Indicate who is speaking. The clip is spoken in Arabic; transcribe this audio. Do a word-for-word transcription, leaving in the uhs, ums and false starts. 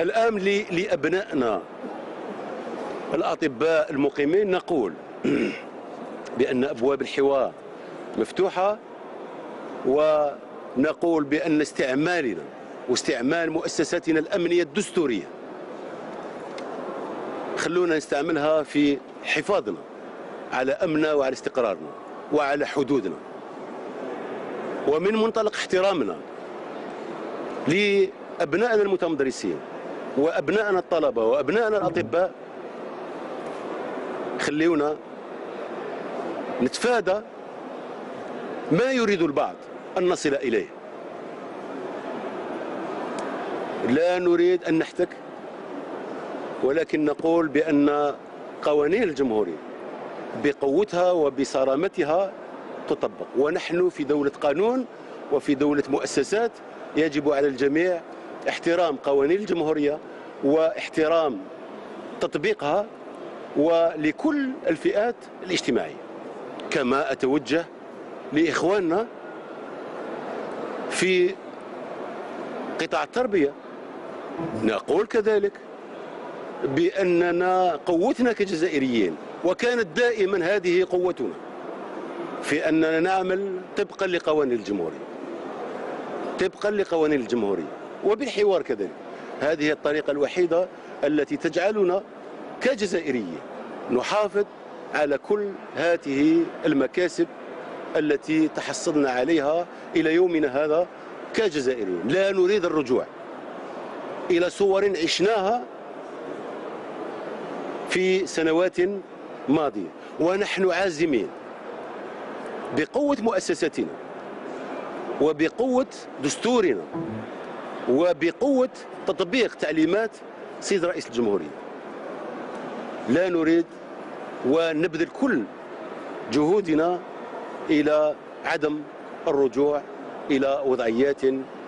Speaker 1: الآن لأبنائنا الأطباء المقيمين نقول بأن أبواب الحوار مفتوحة، ونقول بأن استعمالنا واستعمال مؤسساتنا الأمنية الدستورية خلونا نستعملها في حفاظنا على أمننا وعلى استقرارنا وعلى حدودنا، ومن منطلق احترامنا لأبنائنا المتمدرسين وأبنائنا الطلبة وأبنائنا الأطباء خليونا نتفادى ما يريد البعض أن نصل إليه. لا نريد أن نحتك، ولكن نقول بأن قوانين الجمهورية بقوتها وبصرامتها تطبق، ونحن في دولة قانون وفي دولة مؤسسات. يجب على الجميع احترام قوانين الجمهورية واحترام تطبيقها ولكل الفئات الاجتماعية. كما أتوجه لإخواننا في قطاع التربية، نقول كذلك بأننا قوتنا كجزائريين، وكانت دائما هذه قوتنا في أننا نعمل طبقا لقوانين الجمهورية طبقا لقوانين الجمهورية وبالحوار كذلك. هذه الطريقة الوحيدة التي تجعلنا كجزائريين نحافظ على كل هذه المكاسب التي تحصلنا عليها إلى يومنا هذا كجزائريين. لا نريد الرجوع إلى صور عشناها في سنوات ماضية، ونحن عازمين بقوة مؤسساتنا وبقوة دستورنا وبقوة تطبيق تعليمات سيد رئيس الجمهورية. لا نريد، ونبذل كل جهودنا إلى عدم الرجوع إلى وضعيات